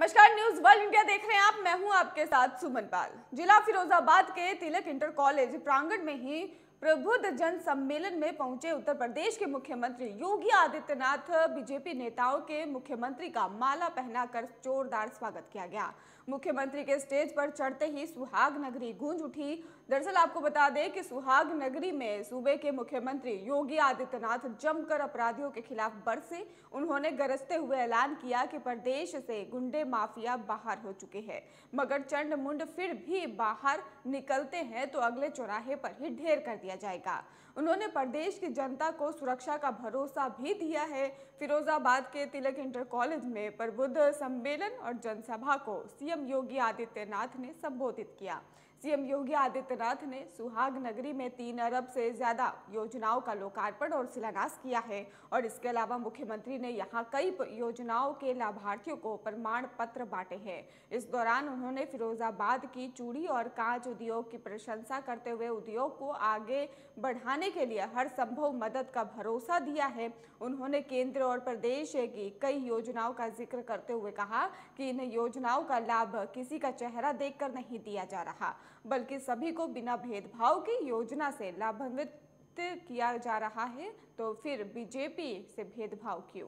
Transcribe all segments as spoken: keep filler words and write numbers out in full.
नमस्कार, news world India देख रहे हैं आप। मैं हूं आपके साथ सुमन पाल। जिला फिरोजाबाद के तिलक इंटर कॉलेज प्रांगण में ही प्रबुद्ध जन सम्मेलन में पहुंचे उत्तर प्रदेश के मुख्यमंत्री योगी आदित्यनाथ बीजेपी नेताओं के मुख्यमंत्री का माला पहनाकर जोरदार स्वागत किया गया। मुख्यमंत्री के स्टेज पर चढ़ते ही सुहाग नगरी गूंज उठी। दरअसल आपको बता दें कि सुहाग नगरी में सूबे के मुख्यमंत्री योगी आदित्यनाथ जमकर अपराधियों के खिलाफ बरसे। उन्होंने गरजते हुए ऐलान किया कि प्रदेश से गुंडे माफिया बाहर हो चुके हैं, मगर चंड मुंड फिर भी बाहर निकलते हैं तो अगले चौराहे पर ही ढेर कर दिया जाएगा। उन्होंने प्रदेश की जनता को सुरक्षा का भरोसा भी दिया है। फिरोजाबाद के तिलक इंटर कॉलेज में प्रबुद्ध सम्मेलन और जनसभा को सीएम योगी आदित्यनाथ ने संबोधित किया। सीएम योगी आदित्यनाथ ने सुहाग नगरी में तीन अरब से ज्यादा योजनाओं का लोकार्पण और शिलान्यास किया है और इसके अलावा मुख्यमंत्री ने यहां कई योजनाओं के लाभार्थियों को प्रमाण पत्र बांटे हैं। इस दौरान उन्होंने फिरोजाबाद की चूड़ी और कांच उद्योग की प्रशंसा करते हुए उद्योग को आगे बढ़ाने के लिए हर संभव मदद का भरोसा दिया है। उन्होंने केंद्र और प्रदेश की कई योजनाओं का जिक्र करते हुए कहा कि इन योजनाओं का लाभ किसी का चेहरा देखकर नहीं दिया जा रहा, बल्कि सभी को बिना भेदभाव की योजना से लाभान्वित किया जा रहा है। तो फिर बीजेपी से भेदभाव क्यों?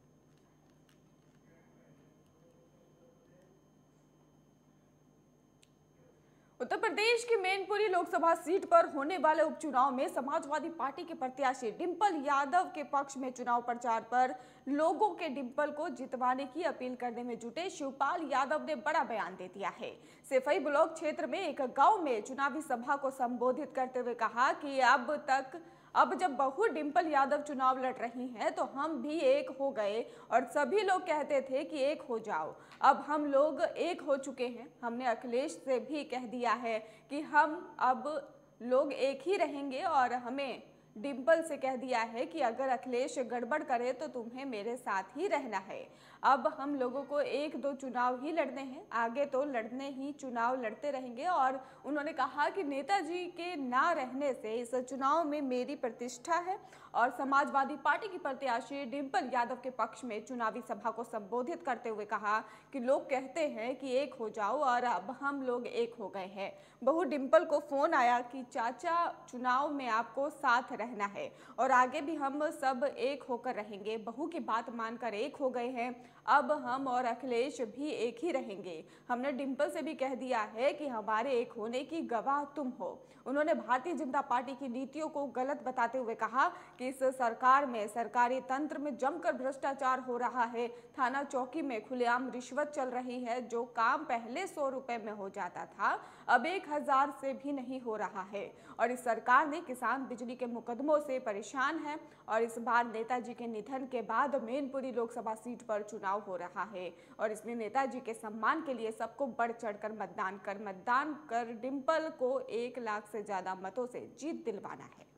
उत्तर प्रदेश की मैनपुरी लोकसभा सीट पर होने वाले उपचुनाव में समाजवादी पार्टी के प्रत्याशी डिंपल यादव के पक्ष में चुनाव प्रचार पर लोगों के डिंपल को जितवाने की अपील करने में जुटे शिवपाल यादव ने बड़ा बयान दे दिया है। सेफई ब्लॉक क्षेत्र में एक गांव में चुनावी सभा को संबोधित करते हुए कहा कि अब तक अब जब बहू डिंपल यादव चुनाव लड़ रही हैं तो हम भी एक हो गए और सभी लोग कहते थे कि एक हो जाओ। अब हम लोग एक हो चुके हैं। हमने अखिलेश से भी कह दिया है कि हम अब लोग एक ही रहेंगे और हमें डिंपल से कह दिया है कि अगर अखिलेश गड़बड़ करे तो तुम्हें मेरे साथ ही रहना है। अब हम लोगों को एक दो चुनाव ही लड़ने हैं, आगे तो लड़ने ही चुनाव लड़ते रहेंगे। और उन्होंने कहा कि नेताजी के ना रहने से इस चुनाव में मेरी प्रतिष्ठा है। और समाजवादी पार्टी की प्रत्याशी डिंपल यादव के पक्ष में चुनावी सभा को संबोधित करते हुए कहा कि लोग कहते हैं कि एक हो जाओ और अब हम लोग एक हो गए हैं। बहू डिंपल को फोन आया कि चाचा चुनाव में आपको साथ रहना है और आगे भी हम सब एक होकर रहेंगे। बहू की बात मानकर एक हो गए हैं, अब हम और अखिलेश भी एक ही रहेंगे। हमने डिंपल से भी कह दिया है कि हमारे एक होने की गवाह तुम हो। उन्होंने भारतीय जनता पार्टी की नीतियों को गलत बताते हुए कहा कि इस सरकार में सरकारी तंत्र में जमकर भ्रष्टाचार हो रहा है। थाना चौकी में खुलेआम रिश्वत चल रही है। जो काम पहले सौ रुपए में हो जाता था अब एक हजार से भी नहीं हो रहा है। और इस सरकार ने किसान बिजली के मुकदमों से परेशान है। और इस बार नेताजी के निधन के बाद मैनपुरी लोकसभा सीट पर चुनाव हो रहा है और इसलिए नेताजी के सम्मान के लिए सबको बढ़ चढ़कर मतदान कर मतदान कर डिंपल को एक लाख से ज्यादा मतों से जीत दिलवाना है।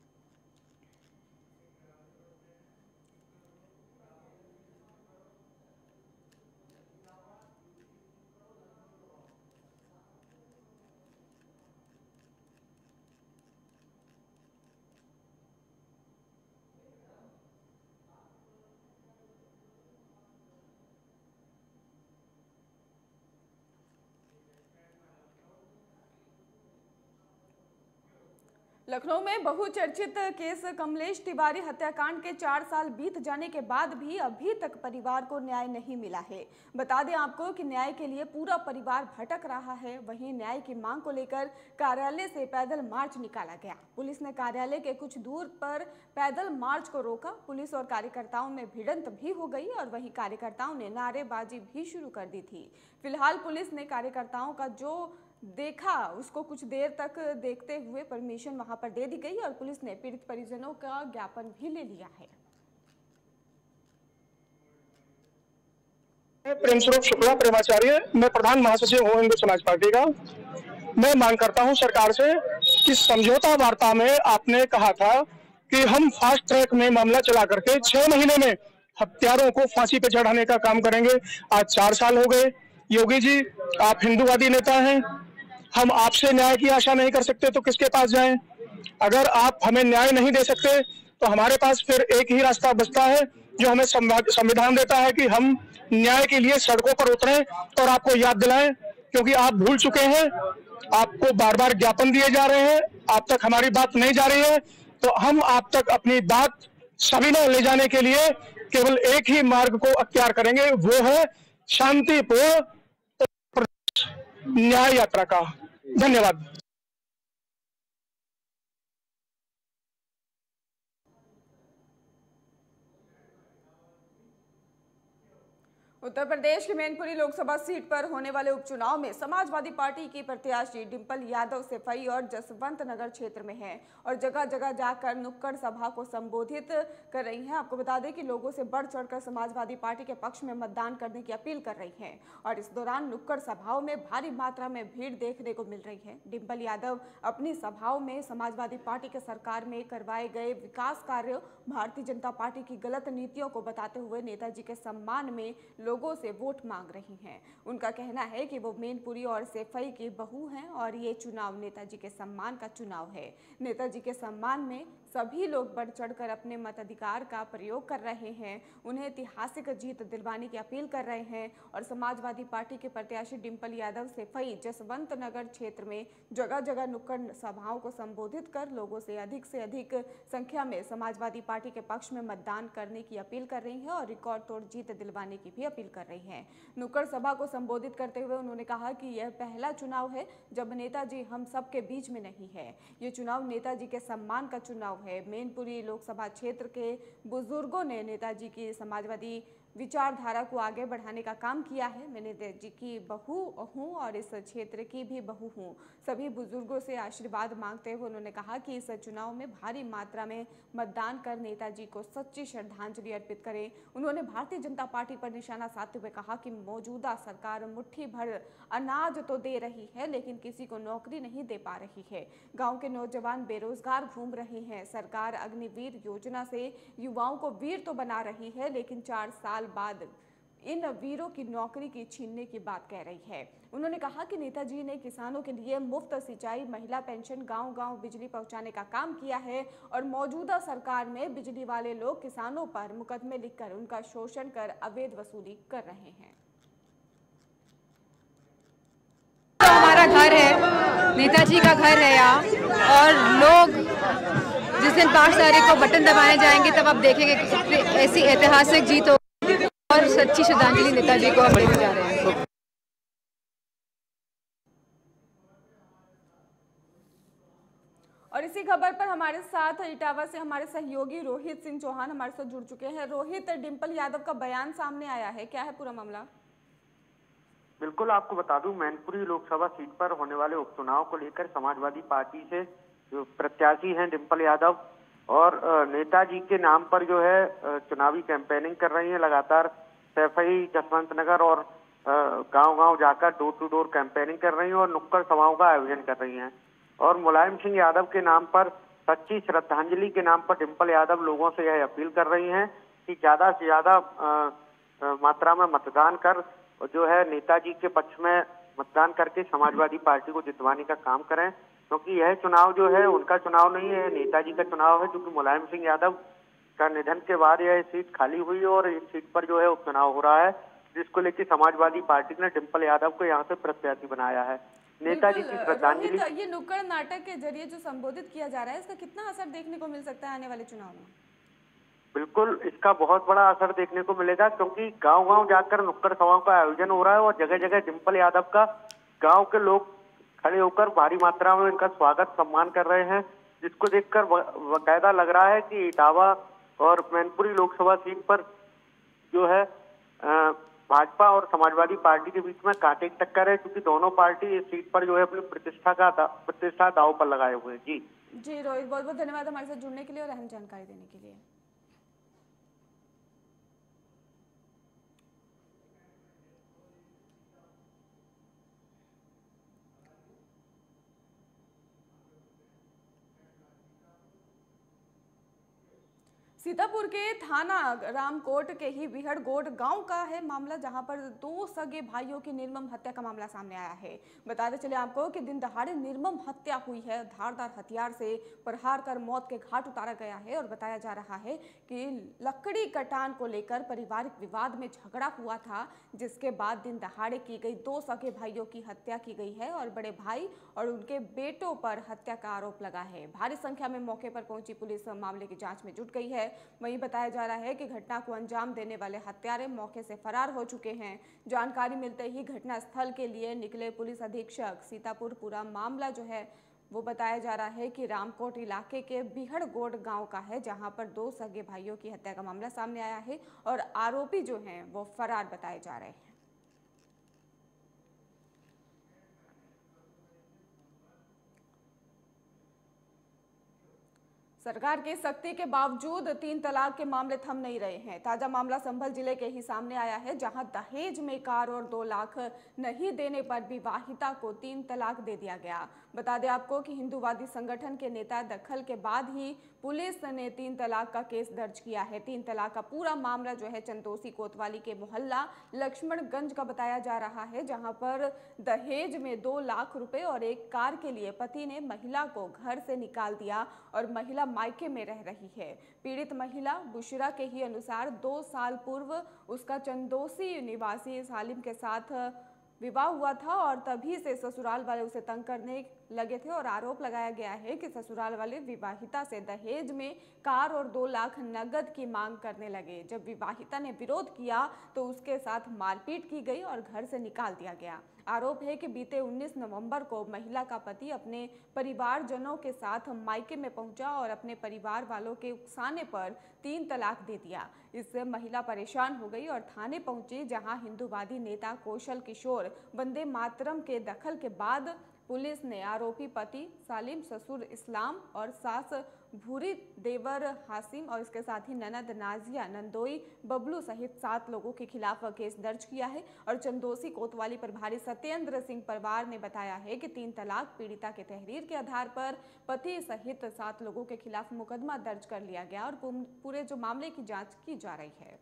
लखनऊ में बहुचर्चित केस कमलेश तिवारी हत्याकांड के चार साल बीत जाने के बाद भी अभी तक परिवार को न्याय नहीं मिला है। बता दें आपको कि न्याय के लिए पूरा परिवार भटक रहा है। वहीं न्याय की मांग को लेकर कार्यालय से पैदल मार्च निकाला गया। पुलिस ने कार्यालय के कुछ दूर पर पैदल मार्च को रोका। पुलिस और कार्यकर्ताओं में भिड़ंत भी हो गई और वहीं कार्यकर्ताओं ने नारेबाजी भी शुरू कर दी थी। फिलहाल पुलिस ने कार्यकर्ताओं का जो देखा उसको कुछ देर तक देखते हुए परमिशन वहां पर दे दी गई और पुलिस ने पीड़ित परिजनों का ज्ञापन भी ले लिया है। प्रेम स्वरूप शुक्ला प्रेमाचार्य, मैं प्रधान महासचिव हूँ हिंदू समाज पार्टी का। मैं मांग करता हूँ सरकार से कि समझौता वार्ता में आपने कहा था कि हम फास्ट ट्रैक में मामला चला करके छह महीने में हत्यारों को फांसी पे चढ़ाने का काम करेंगे। आज चार साल हो गए। योगी जी, आप हिंदूवादी नेता हैं, हम आपसे न्याय की आशा नहीं कर सकते तो किसके पास जाएं? अगर आप हमें न्याय नहीं दे सकते तो हमारे पास फिर एक ही रास्ता बचता है जो हमें संविधान देता है कि हम न्याय के लिए सड़कों पर उतरें और आपको याद दिलाएं, क्योंकि आप भूल चुके हैं। आपको बार बार ज्ञापन दिए जा रहे हैं, आप तक हमारी बात नहीं जा रही है, तो हम आप तक अपनी बात सविनय ले जाने के लिए केवल एक ही मार्ग को अख्तियार करेंगे, वो है शांतिपूर्ण न्याय यात्रा का। धन्यवाद। उत्तर प्रदेश की मैनपुरी लोकसभा सीट पर होने वाले उपचुनाव में समाजवादी पार्टी की प्रत्याशी डिंपल यादव सिफई और जसवंत नगर क्षेत्र में हैं और जगह जगह जाकर नुक्कड़ सभा को संबोधित कर रही हैं। आपको बता दें कि लोगों से बढ़ चढ़कर समाजवादी पार्टी के पक्ष में मतदान करने की अपील कर रही हैं और इस दौरान नुक्कड़ सभाओं में भारी मात्रा में भीड़ देखने को मिल रही है। डिंपल यादव अपनी सभाओं में समाजवादी पार्टी के सरकार में करवाए गए विकास कार्यों, भारतीय जनता पार्टी की गलत नीतियों को बताते हुए नेताजी के सम्मान में लोगों से वोट मांग रही हैं। उनका कहना है कि वो मैनपुरी और सिफई की बहू हैं और ये चुनाव नेताजी के सम्मान का चुनाव है। नेताजी के सम्मान में सभी लोग बढ़ चढ़कर अपने मताधिकार का प्रयोग कर रहे हैं, उन्हें ऐतिहासिक जीत दिलवाने की अपील कर रहे हैं और समाजवादी पार्टी के प्रत्याशी डिंपल यादव सिफई जसवंत नगर क्षेत्र में जगह जगह नुक्कड़ सभाओं को संबोधित कर लोगों से अधिक से अधिक संख्या में समाजवादी पार्टी के पक्ष में मतदान करने की अपील कर रही है और रिकॉर्ड तोड़ जीत दिलवाने की भी अपील कर रही हैं। नुक्कड़ सभा को संबोधित करते हुए उन्होंने कहा कि यह पहला चुनाव है जब नेताजी हम सबके बीच में नहीं है। ये चुनाव नेताजी के सम्मान का चुनाव है। मैनपुरी लोकसभा क्षेत्र के बुजुर्गों ने नेताजी की समाजवादी विचारधारा को आगे बढ़ाने का काम किया है। मैं नेताजी की बहू हूँ और इस क्षेत्र की भी बहू हूँ। सभी बुजुर्गों से आशीर्वाद मांगते हुए उन्होंने कहा कि इस चुनाव में भारी मात्रा में मतदान कर नेताजी को सच्ची श्रद्धांजलि अर्पित करें। उन्होंने भारतीय जनता पार्टी पर निशाना साधते हुए कहा कि मौजूदा सरकार मुट्ठी भर अनाज तो दे रही है लेकिन किसी को नौकरी नहीं दे पा रही है। गाँव के नौजवान बेरोजगार घूम रहे हैं। सरकार अग्निवीर योजना से युवाओं को वीर तो बना रही है लेकिन चार साल बाद इन वीरों की नौकरी की छीनने की बात कह रही है। उन्होंने कहा कि नेताजी ने किसानों के लिए मुफ्त सिंचाई, महिला पेंशन, गांव-गांव बिजली पहुंचाने का काम किया है और मौजूदा सरकार में बिजली वाले लोग किसानों पर मुकदमे लिखकर उनका शोषण कर अवैध वसूली कर रहे हैं। तो हमारा घर है, नेताजी का घर है यहाँ और लोग जिस दिन पाँच तारीख को बटन दबाए जाएंगे तब आप देखेंगे कि ऐसी ऐतिहासिक जीत हो और सच्ची श्रद्धांजलि नेताजी को हम देने जा रहे हैं। और इसी खबर पर हमारे साथ इटावा से हमारे सहयोगी रोहित सिंह चौहान हमारे साथ जुड़ चुके हैं। रोहित, डिंपल यादव का बयान सामने आया है, क्या है पूरा मामला? बिल्कुल, आपको बता दूं, मैनपुरी लोकसभा सीट पर होने वाले उपचुनाव को लेकर समाजवादी पार्टी से जो प्रत्याशी हैं डिंपल यादव और नेताजी के नाम पर जो है चुनावी कैंपेनिंग कर रही हैं। लगातार सिफई, जसवंत नगर और गांव-गांव जाकर डोर टू डोर कैंपेनिंग कर रही हैं और नुक्कड़ सभाओं का आयोजन कर रही हैं। और मुलायम सिंह यादव के नाम पर, सच्ची श्रद्धांजलि के नाम पर डिंपल यादव लोगों से यह अपील कर रही हैं कि ज्यादा से ज्यादा मात्रा में मतदान कर जो है नेताजी के पक्ष में मतदान करके समाजवादी पार्टी को जितवाने का काम करें, क्योंकि यह चुनाव जो है उनका चुनाव नहीं है, नेताजी का चुनाव है। क्योंकि मुलायम सिंह यादव का निधन के बाद यह सीट खाली हुई और इस सीट पर जो है उपचुनाव हो रहा है, जिसको लेकर समाजवादी पार्टी ने डिंपल यादव को यहाँ से प्रत्याशी बनाया है। नेताजी की श्रद्धांजलि। ये नुक्कड़ नाटक के जरिए जो संबोधित किया जा रहा है, इसका कितना असर देखने को मिल सकता है आने वाले चुनाव में? बिल्कुल, इसका बहुत बड़ा असर देखने को मिलेगा, क्योंकि गांव-गांव जाकर नुक्कड़ सभाओं का आयोजन हो रहा है और जगह जगह डिंपल यादव का गांव के लोग खड़े होकर भारी मात्रा में इनका स्वागत सम्मान कर रहे हैं, जिसको देखकर बाकायदा लग रहा है कि इटावा और मैनपुरी लोकसभा सीट पर जो है भाजपा और समाजवादी पार्टी के बीच में कांटे की टक्कर है, क्योंकि दोनों पार्टी इस सीट पर जो है अपनी प्रतिष्ठा का प्रतिष्ठा दांव पर लगाए हुए हैं। जी जी रोहित, बहुत बहुत धन्यवाद हमारे साथ जुड़ने के लिए और अहम जानकारी देने के लिए। सीतापुर के थाना रामकोट के ही बिहड़गोट गांव का है मामला, जहां पर दो सगे भाइयों की निर्मम हत्या का मामला सामने आया है। बताते चले आपको कि दिन दहाड़े निर्मम हत्या हुई है। धारदार हथियार से प्रहार कर मौत के घाट उतारा गया है और बताया जा रहा है कि लकड़ी कटान को लेकर पारिवारिक विवाद में झगड़ा हुआ था, जिसके बाद दिन दहाड़े की गई दो सगे भाइयों की हत्या की गई है और बड़े भाई और उनके बेटों पर हत्या का आरोप लगा है। भारी संख्या में मौके पर पहुंची पुलिस मामले की जांच में जुट गई है। वहीं बताया जा रहा है कि घटना को अंजाम देने वाले हत्यारे मौके से फरार हो चुके हैं। जानकारी मिलते ही घटना स्थल के लिए निकले पुलिस अधीक्षक सीतापुर पूरा मामला जो है वो बताया जा रहा है कि रामकोट इलाके के बिहड़गोट गांव का है, जहां पर दो सगे भाइयों की हत्या का मामला सामने आया है और आरोपी जो हैं वो फरार बताए जा रहे हैं। सरकार की सख्ती के बावजूद तीन तलाक के मामले थम नहीं रहे हैं। ताजा मामला संभल जिले के ही सामने आया है, जहां दहेज में कार और दो लाख नहीं देने पर विवाहिता को तीन तलाक दे दिया गया। बता दें आपको कि हिंदूवादी संगठन के नेता दखल के बाद ही पुलिस ने तीन तलाक का केस दर्ज किया है। तीन तलाक का पूरा मामला जो है चंदोसी कोतवाली के मोहल्ला लक्ष्मणगंज का बताया जा रहा है, जहां पर दहेज में दो लाख रुपए और एक कार के लिए पति ने महिला को घर से निकाल दिया और महिला मायके में रह रही है। पीड़ित महिला बुशरा के ही अनुसार दो साल पूर्व उसका चंदोसी निवासी सालिम के साथ विवाह हुआ था और तभी से ससुराल वाले उसे तंग करने लगे थे और आरोप लगाया गया है कि ससुराल वाले विवाहिता से दहेज में कार और दो लाख नगद की मांग करने लगे। जब विवाहिता ने विरोध किया तो उसके साथ मारपीट की गई और घर से निकाल दिया गया। आरोप है कि बीते उन्नीस नवंबर को महिला का पति अपने परिवारजनों के साथ मायके में पहुंचा और अपने परिवार वालों के उकसाने पर तीन तलाक दे दिया। इससे महिला परेशान हो गई और थाने पहुंची, जहां हिंदूवादी नेता कौशल किशोर वंदे मातरम के दखल के बाद पुलिस ने आरोपी पति सालिम, ससुर इस्लाम और सास भूरी, देवर हासिम और इसके साथ ही ननद नाजिया, नंदोई बबलू सहित सात लोगों के खिलाफ केस दर्ज किया है। और चंदोसी कोतवाली प्रभारी सत्येंद्र सिंह परवार ने बताया है कि तीन तलाक पीड़िता के तहरीर के आधार पर पति सहित सात लोगों के खिलाफ मुकदमा दर्ज कर लिया गया और पूरे जो मामले की जांच की जा रही है।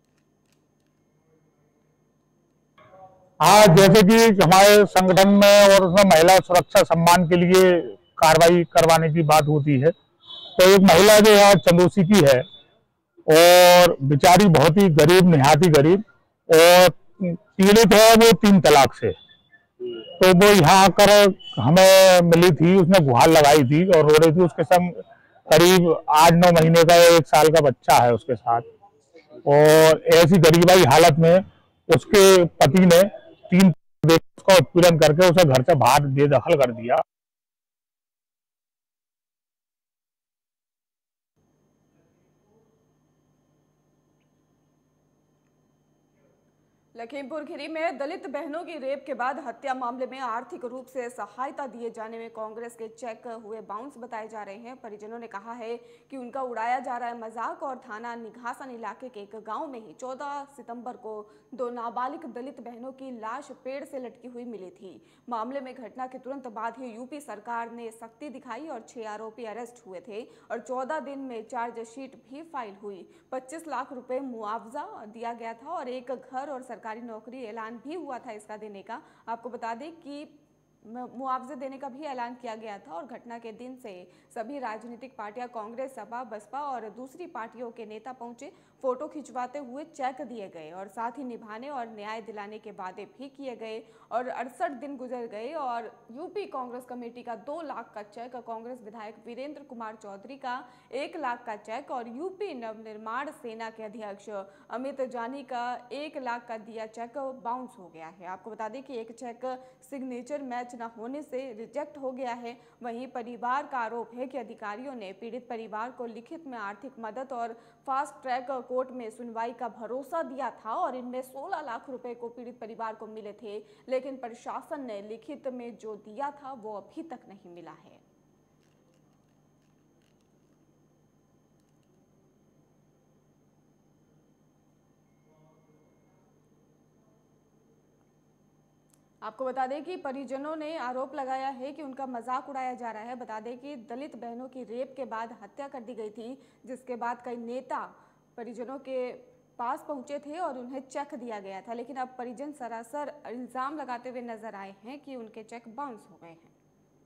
आज जैसे कि हमारे संगठन में और उसमें महिला सुरक्षा सम्मान के लिए कार्रवाई करवाने की बात होती है, तो एक महिला जो है चंदोसी की है और बेचारी बहुत ही गरीब, निहाती गरीब और पीड़ित है वो तीन तलाक से। तो वो यहाँ आकर हमें मिली थी, उसने गुहार लगाई थी और रो रही थी। उसके संग करीब आठ नौ महीने का एक साल का बच्चा है उसके साथ, और ऐसी गरीबाई हालत में उसके पति ने तीन उसका उत्पीड़न करके उसे घर से बाहर बेदखल कर दिया। लखीमपुर खीरी में दलित बहनों की रेप के बाद हत्या मामले में आर्थिक रूप से सहायता दिए जाने में कांग्रेस के चेक हुए बाउंस बताए जा रहे हैं। परिजनों ने कहा है कि उनका उड़ाया जा रहा है मजाक और थाना निघासन इलाके के एक गांव में ही चौदह सितंबर को दो नाबालिग दलित बहनों की लाश पेड़ से लटकी हुई मिली थी। मामले में घटना के तुरंत बाद ही यूपी सरकार ने सख्ती दिखाई और छह आरोपी अरेस्ट हुए थे और चौदह दिन में चार्जशीट भी फाइल हुई। पच्चीस लाख रुपए मुआवजा दिया गया था और एक घर और सरकारी नौकरी ऐलान भी हुआ था इसका देने का। आपको बता दें कि मुआवजे देने का भी ऐलान किया गया था और घटना के दिन से सभी राजनीतिक पार्टियां, कांग्रेस, सपा, बसपा और दूसरी पार्टियों के नेता पहुंचे, फोटो खिंचवाते हुए चेक दिए गए और साथ ही निभाने और न्याय दिलाने के वादे भी किए गए। और अड़सठ दिन गुजर गए और यूपी कांग्रेस कमेटी का दो लाख का चेक, कांग्रेस विधायक वीरेंद्र कुमार चौधरी का एक लाख का चेक और यूपी नवनिर्माण सेना के अध्यक्ष अमित जानी का एक लाख का दिया चेक बाउंस हो गया है। आपको बता दें कि एक चेक सिग्नेचर मैच न होने से रिजेक्ट हो गया है। वहीं परिवार का आरोप है कि अधिकारियों ने पीड़ित परिवार को लिखित में आर्थिक मदद और फास्ट ट्रैक कोर्ट में सुनवाई का भरोसा दिया था और इनमें सोलह लाख रुपए को पीड़ित परिवार को मिले थे, लेकिन प्रशासन ने लिखित में जो दिया था वो अभी तक नहीं मिला है। आपको बता दें कि परिजनों ने आरोप लगाया है कि उनका मजाक उड़ाया जा रहा है। बता दें कि दलित बहनों की रेप के बाद हत्या कर दी गई थी, जिसके बाद कई नेता परिजनों के पास पहुंचे थे और उन्हें चेक दिया गया था, लेकिन अब परिजन सरासर इल्जाम लगाते हुए नजर आए हैं कि उनके चेक बाउंस हो गए हैं।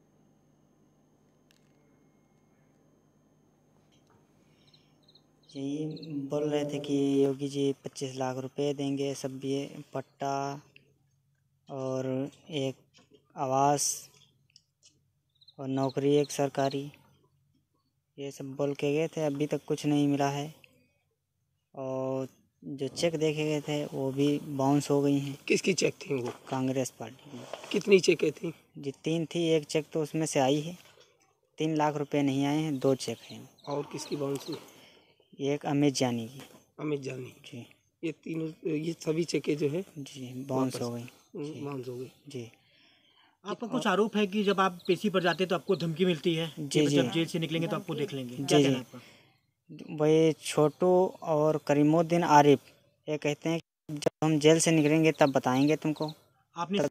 यही बोल रहे थे कि योगी जी पच्चीस लाख रुपए देंगे, सब भी पट्टा और एक आवास और नौकरी एक सरकारी, ये सब बोल के गए थे। अभी तक कुछ नहीं मिला है और जो चेक देखे गए थे वो भी बाउंस हो गई हैं। किसकी चेक थी वो? कांग्रेस पार्टी की। कितनी चेकें थी? जी तीन थी, एक चेक तो उसमें से आई है, तीन लाख रुपए नहीं आए हैं, दो चेक हैं। और किसकी बाउंस हुई? एक अमित जानी की। अमित जानी जी। ये तीनों, ये सभी चेकें जो है जी बाउंस हो गई। बाउंस हो गई। जी। आपका कुछ आरोप है कि जब आप पेशी पर जाते हैं तो आपको धमकी मिलती है जी, कि जी। जब जेल से निकलेंगे तो आपको देख लेंगे, क्या जी, कहना जी। है आपका? वही छोटू और करीमुद्दीन आरिफ ये कहते हैं कि जब हम जेल से निकलेंगे तब बताएंगे तुमको। आपने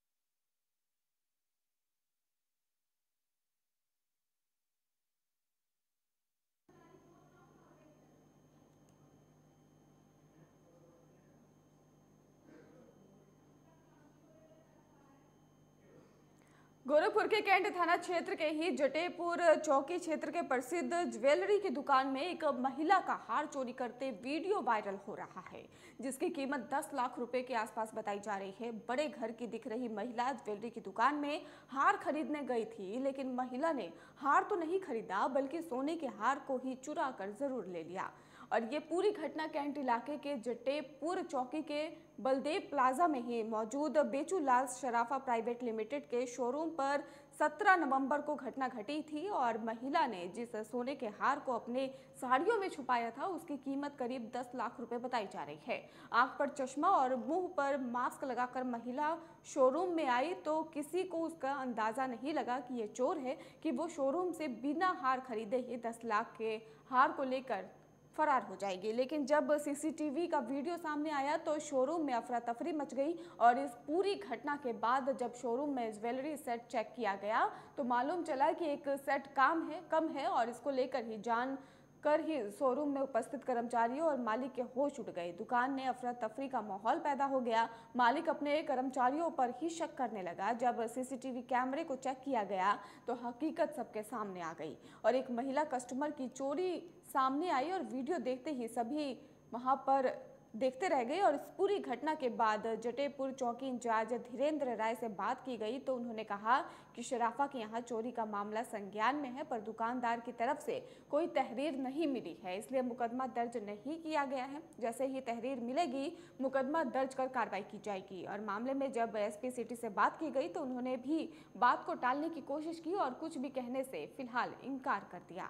गोरखपुर के कैंट थाना क्षेत्र के ही जटेपुर चौकी क्षेत्र के प्रसिद्ध ज्वेलरी की दुकान में एक महिला का हार चोरी करते वीडियो वायरल हो रहा है, जिसकी कीमत दस लाख रुपए के आसपास बताई जा रही है। बड़े घर की दिख रही महिला ज्वेलरी की दुकान में हार खरीदने गई थी, लेकिन महिला ने हार तो नहीं खरीदा बल्कि सोने के हार को ही चुरा कर जरूर ले लिया। और ये पूरी घटना कैंट इलाके के जटेपुर चौकी के बलदेव प्लाजा में ही मौजूद बेचूलाल शराफा प्राइवेट लिमिटेड के शोरूम पर सत्रह नवंबर को घटना घटी थी। और महिला ने जिस सोने के हार को अपने साड़ियों में छुपाया था उसकी कीमत करीब दस लाख रुपए बताई जा रही है। आंख पर चश्मा और मुंह पर मास्क लगाकर महिला शोरूम में आई तो किसी को उसका अंदाजा नहीं लगा कि ये चोर है कि वो शोरूम से बिना हार खरीदे ही दस लाख के हार को लेकर फरार हो जाएगी। लेकिन जब सीसीटीवी का वीडियो सामने आया तो शोरूम में अफरा तफरी मच गई। और इस पूरी घटना के बाद जब शोरूम में ज्वेलरी सेट चेक किया गया तो मालूम चला कि एक सेट काम है कम है और इसको लेकर ही जान कर ही शोरूम में उपस्थित कर्मचारियों और मालिक के होश उड़ गए। दुकान में अफरा तफरी का माहौल पैदा हो गया। मालिक अपने कर्मचारियों पर ही शक करने लगा। जब सीसीटीवी कैमरे को चेक किया गया तो हकीकत सबके सामने आ गई और एक महिला कस्टमर की चोरी सामने आई और वीडियो देखते ही सभी वहां पर देखते रह गए। और इस पूरी घटना के बाद जटेपुर चौकी इंचार्ज धीरेन्द्र राय से बात की गई तो उन्होंने कहा कि शराफा के यहाँ चोरी का मामला संज्ञान में है, पर दुकानदार की तरफ से कोई तहरीर नहीं मिली है, इसलिए मुकदमा दर्ज नहीं किया गया है। जैसे ही तहरीर मिलेगी मुकदमा दर्ज कर कार्रवाई की जाएगी। और मामले में जब एसपी सिटी से बात की गई तो उन्होंने भी बात को टालने की कोशिश की और कुछ भी कहने से फिलहाल इनकार कर दिया।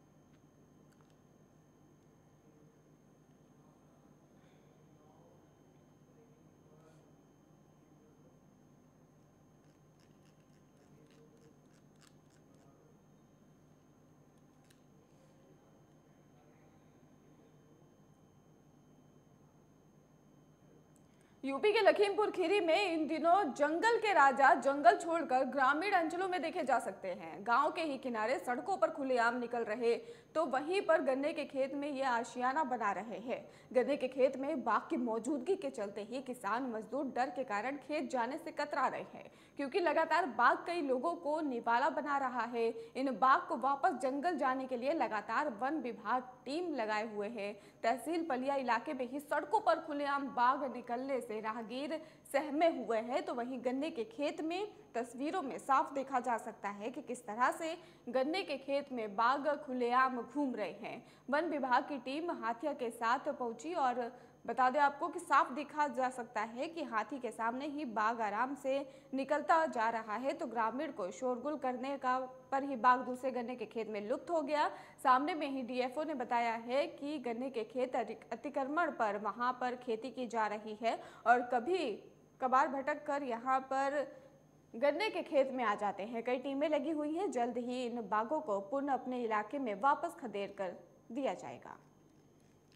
यूपी के लखीमपुर खीरी में इन दिनों जंगल के राजा जंगल छोड़कर ग्रामीण अंचलों में देखे जा सकते हैं। गांव के ही किनारे सड़कों पर खुलेआम निकल रहे तो वहीं पर गन्ने के खेत में ये आशियाना बना रहे हैं। गन्ने के खेत में बाघ की मौजूदगी के चलते ही किसान मजदूर डर के कारण खेत जाने से कतरा रहे हैं, क्योंकि लगातार बाघ कई लोगों को निवाला बना रहा है। इन बाघ को वापस जंगल जाने के लिए लगातार वन विभाग टीम लगाए हुए है। तहसील पलिया इलाके में ही सड़कों पर खुलेआम बाघ निकलने से राहगीर सहमे हुए हैं, तो वहीं गन्ने के खेत में तस्वीरों में साफ देखा जा सकता है कि किस तरह से गन्ने के खेत में बाघ खुलेआम घूम रहे हैं। वन विभाग की टीम हाथिया के साथ पहुंची और बता दें आपको कि साफ देखा जा सकता है कि हाथी के सामने ही बाघ आराम से निकलता जा रहा है, तो ग्रामीण को शोरगुल करने का पर ही बाघ दूसरे गन्ने के खेत में लुप्त हो गया। सामने में ही डीएफओ ने बताया है कि गन्ने के खेत अतिक्रमण पर वहां पर खेती की जा रही है और कभी कभार भटक कर यहाँ पर गन्ने के खेत में आ जाते हैं। कई टीमें लगी हुई हैं, जल्द ही इन बाघों को पुनः अपने इलाके में वापस खदेड़ कर दिया जाएगा।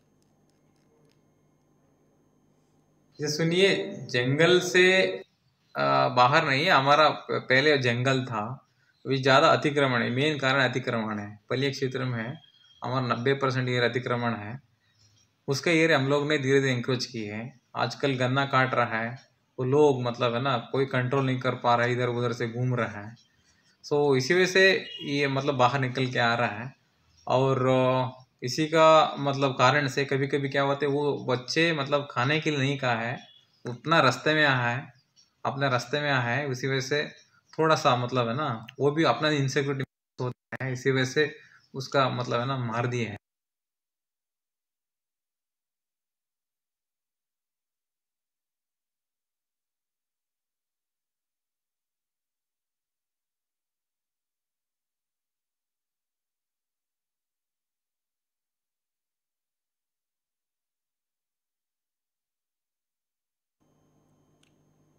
ये सुनिए, जंगल से आ, बाहर नहीं है, हमारा पहले जंगल था, अभी ज़्यादा अतिक्रमण है। मेन कारण अतिक्रमण है। पल्ली क्षेत्र में है हमारा नब्बे परसेंट एरिया अतिक्रमण है। उसका एरिया हम लोग ने धीरे धीरे इंक्रोच की है। आजकल गन्ना काट रहा है वो लोग, मतलब है ना, कोई कंट्रोल नहीं कर पा रहा है, इधर उधर से घूम रहा है। सो इसी वजह से ये मतलब बाहर निकल के आ रहा है। और इसी का मतलब कारण से कभी कभी क्या होता है, वो बच्चे मतलब खाने के लिए नहीं कहा है, उतना रास्ते में आया है, अपने रास्ते में आया है। इसी वजह से थोड़ा सा मतलब है ना, वो भी अपना इनसिक्योरिटी होता है, इसी वजह से उसका मतलब है ना मार दिए है।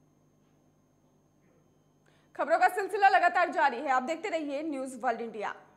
खबरों का सिलसिला लगातार जारी है, आप देखते रहिए न्यूज वर्ल्ड इंडिया।